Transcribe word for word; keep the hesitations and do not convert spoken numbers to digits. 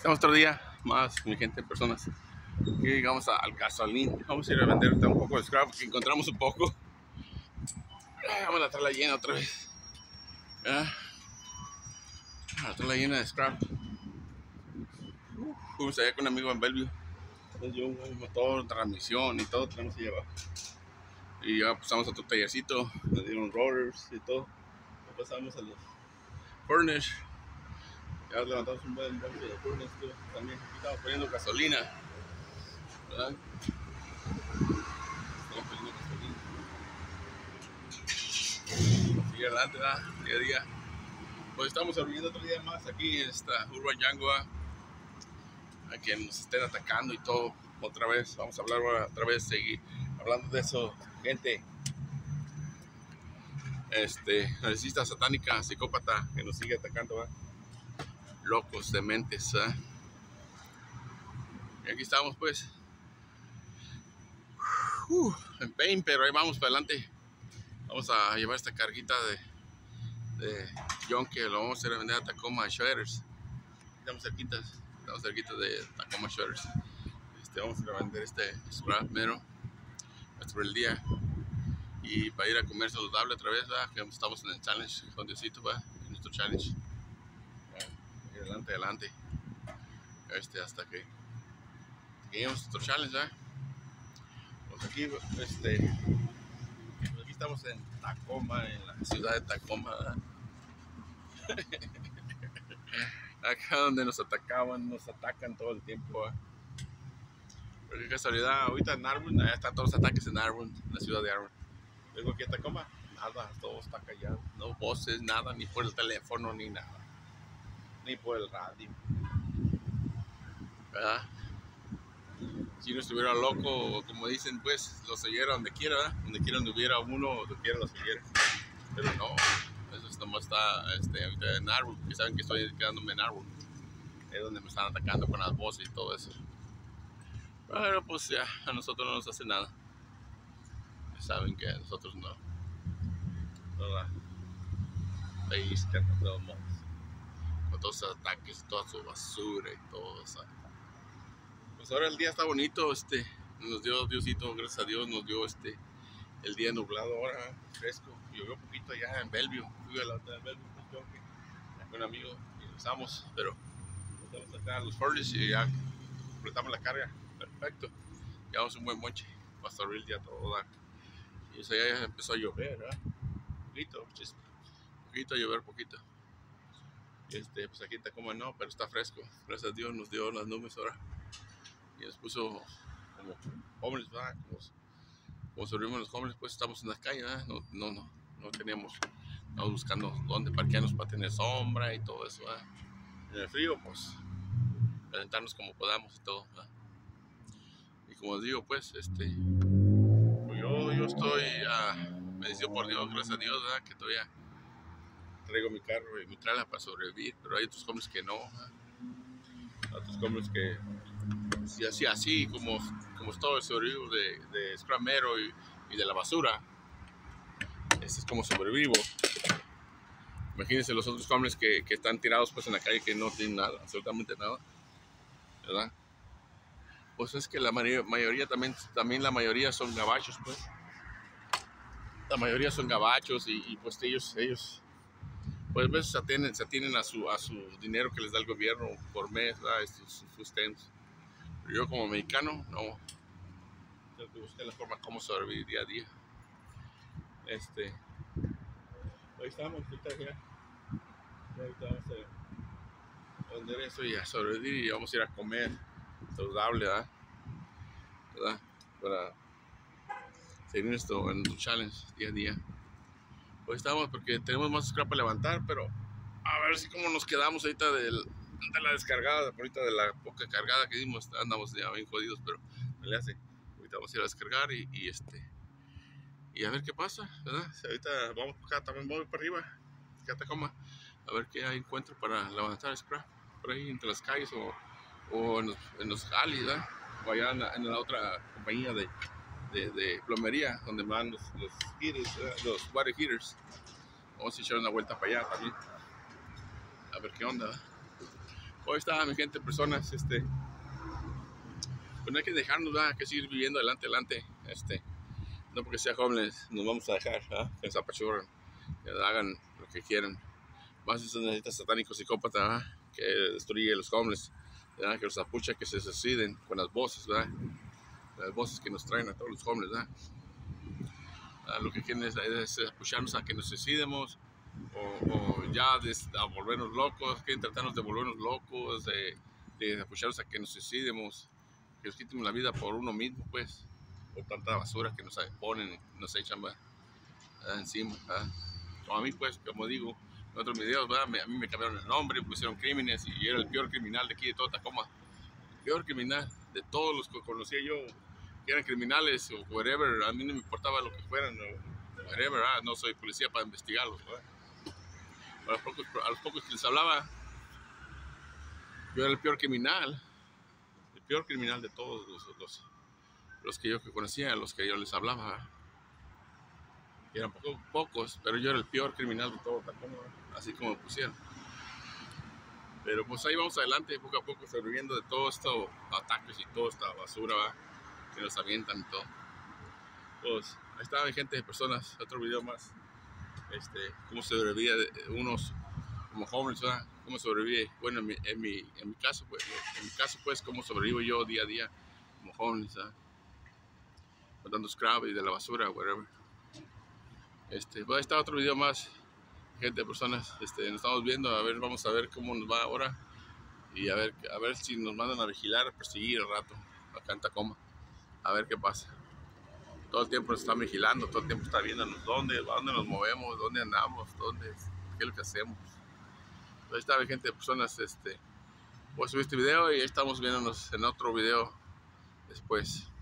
Estamos otro día más, mi gente, personas. Aquí llegamos a- al gasolín. Vamos a ir a vender un poco de scrap, que encontramos un poco. Ah, Vamos a traerla llena otra vez. Ah, A traerla llena de scrap. Uh, Fuimos allá con un amigo en Bellevue. Nos dio un motor, transmisión y todo. Tenemos que llevar. Y ya pasamos a otro tallercito. Nos dieron rollers y todo. Ya pasamos a los furnace. Ya levantamos un buen bote de furnace. Tío. También aquí estamos poniendo gasolina. ¿Verdad? Estamos poniendo gasolina. Sigue adelante, ¿verdad? Día a día. Pues estamos sobreviviendo otro día más aquí en esta Urban Django. A que nos estén atacando y todo. Otra vez, vamos a hablar otra vez, seguir hablando de eso, gente. Este, narcisista, satánica, psicópata que nos sigue atacando, ¿verdad? Locos, dementes, ¿verdad? Y aquí estamos, pues, uh, en pain, pero ahí vamos para adelante. Vamos a llevar esta carguita de, de junk que lo vamos a ir a vender a Tacoma Shredders. Estamos cerquitas, estamos cerquitas de Tacoma Shredders. Este, vamos a ir a vender este scrap mero por el día. Y para ir a comer saludable otra vez, ¿verdad? Que estamos en el challenge con Diosito, ¿verdad? En nuestro challenge. Y adelante, adelante. Este, hasta que lleguemos a nuestro challenge, ¿verdad? Pues aquí, este, aquí estamos en Tacoma, en la ciudad de Tacoma, ¿verdad? Acá donde nos atacaban, nos atacan todo el tiempo, ¿verdad? Pero qué casualidad, ahorita en Arbor, allá están todos los ataques en Arbor, en la ciudad de Arbor. Luego aquí en Tacoma, nada, todo está callado. No voces, nada, ni por el teléfono, ni nada. Ni por el radio. ¿Verdad? Si no estuviera loco, como dicen, pues, lo siguiera donde quiera, ¿verdad? Donde quiera donde hubiera uno, donde quiera lo siguiera. Pero no, eso nomás está este, ahorita en Arbor, que saben que estoy quedándome en Arbor. Es donde me están atacando con las voces y todo eso. Pero pues ya, a nosotros no nos hace nada. Saben que a nosotros no. No la pellizcan, de todos modos. Con todos esos ataques, toda su basura y todo eso. Pues ahora el día está bonito, este, nos dio Diosito, gracias a Dios, nos dio este, el día nublado ahora, fresco. Llovió poquito allá en Bellevue, fui a la otra de Bellevue, pues, con un amigo y regresamos, pero estamos acá a los Furnace y ya completamos la carga, perfecto. Llevamos un buen monche, hasta abrir ya todo, ¿verdad? Y eso ya empezó a llover, ¿verdad? Poquito, just, poquito a llover, poquito. Y este, pues aquí está como no, pero está fresco, gracias a Dios nos dio las nubes ahora. Y nos puso como jóvenes, ¿verdad? Como, como sobrevivimos los jóvenes, pues estamos en las calles, ¿verdad? No, no, no, no teníamos, estamos buscando dónde parquearnos para tener sombra y todo eso, ¿verdad? En el frío, pues, calentarnos como podamos y todo, ¿verdad? Y como os digo, pues, este, pues yo, yo estoy uh, bendecido por Dios, gracias a Dios, ¿verdad? Que todavía traigo mi carro y mi trailer para sobrevivir, pero hay otros jóvenes que no, ¿verdad? Otros jóvenes que si así, así como, como es todo el sobrevivo de, de scramero y, y de la basura, ese es como sobrevivo. Imagínense los otros hombres que, que están tirados pues en la calle, que no tienen nada, absolutamente nada, ¿verdad? Pues es que la mayoría, mayoría también, también la mayoría son gabachos, pues. La mayoría son gabachos y, y pues ellos, ellos pues a veces se atienen, se atienen a, su, a su dinero que les da el gobierno por mes, ¿verdad? Estos sustentos. Pero yo como mexicano, no. Tengo que buscar la forma como sobrevivir día a día. Este, ahí estamos, ahorita ya. Ahorita vamos a vender eso y a sobrevivir y vamos a ir a comer saludable, ¿verdad? ¿verdad? Para seguir esto en nuestro challenge día a día. Hoy estamos porque tenemos más scrap para levantar, pero a ver si cómo nos quedamos ahorita del, de la descargada, ahorita de la poca cargada que dimos, andamos ya bien jodidos, pero me le hace. Ahorita vamos a ir a descargar y, y este y a ver qué pasa, ¿verdad? Si ahorita vamos acá, también vamos para arriba, acá a Tacoma, a ver qué encuentro para levantar scrap por ahí entre las calles o, o en los, en los jales, ¿verdad? O allá en la, en la otra compañía de, de, de plomería donde van los, los heaters, ¿verdad? Los water heaters. Vamos a echar una vuelta para allá también, a ver qué onda, ¿verdad? Hoy está mi gente, personas, este, pues no hay que dejarnos, ¿verdad? Hay que seguir viviendo adelante, adelante, este, no porque sea jóvenes nos vamos a dejar, ¿verdad? Que nos apachurren, que hagan lo que quieran. Más esos necesitas satánicos psicópatas, ¿verdad? Que destruye a los homeless, ¿verdad? Que los apucha, que se suiciden con las voces, ¿verdad? Las voces que nos traen a todos los homeless, ¿verdad? ¿Verdad? Lo que quieren es, es apucharnos a que nos suicidemos o, o ya de, a volvernos locos, quieren tratarnos de volvernos locos, de, de apucharnos a que nos suicidemos, que nos quitemos la vida por uno mismo, pues, por tanta basura que nos ponen, nos echan, ¿verdad? Encima, ¿verdad? Como a mí, pues, como digo en otros videos, ¿verdad? A mí me cambiaron el nombre, me pusieron crímenes y yo era el peor criminal de aquí de todo Tacoma. El peor criminal de todos los que conocía yo, que eran criminales o whatever. A mí no me importaba lo que fueran, o whatever, ¿verdad? No soy policía para investigarlos, ¿verdad? A los, pocos, a los pocos que les hablaba, yo era el peor criminal, el peor criminal de todos los, los, los que yo que conocía, los que yo les hablaba, ¿verdad? Eran poco, pocos, pero yo era el peor criminal de todo Tacoma, así como me pusieron. Pero pues ahí vamos adelante, poco a poco, sobreviviendo de todos estos ataques y toda esta basura, ¿va? Que nos avientan y todo. Pues ahí está mi gente, personas, otro video más. Este, cómo sobrevive unos como homeless, ¿verdad? Cómo sobrevive, bueno, en mi, en mi, en mi caso, pues, en mi caso, pues, cómo sobrevivo yo día a día como homeless, ¿verdad? Botando scrap y de la basura, whatever. Este, pues ahí está otro video más, gente, personas, este, nos estamos viendo, a ver, vamos a ver cómo nos va ahora y a ver, a ver si nos mandan a vigilar, a perseguir el rato acá en Tacoma, a ver qué pasa. Todo el tiempo nos están vigilando, todo el tiempo está viéndonos dónde, dónde nos movemos, dónde andamos, dónde, qué es lo que hacemos. Ahí está, gente, personas, este, voy a subir este video y ahí estamos viéndonos en otro video después.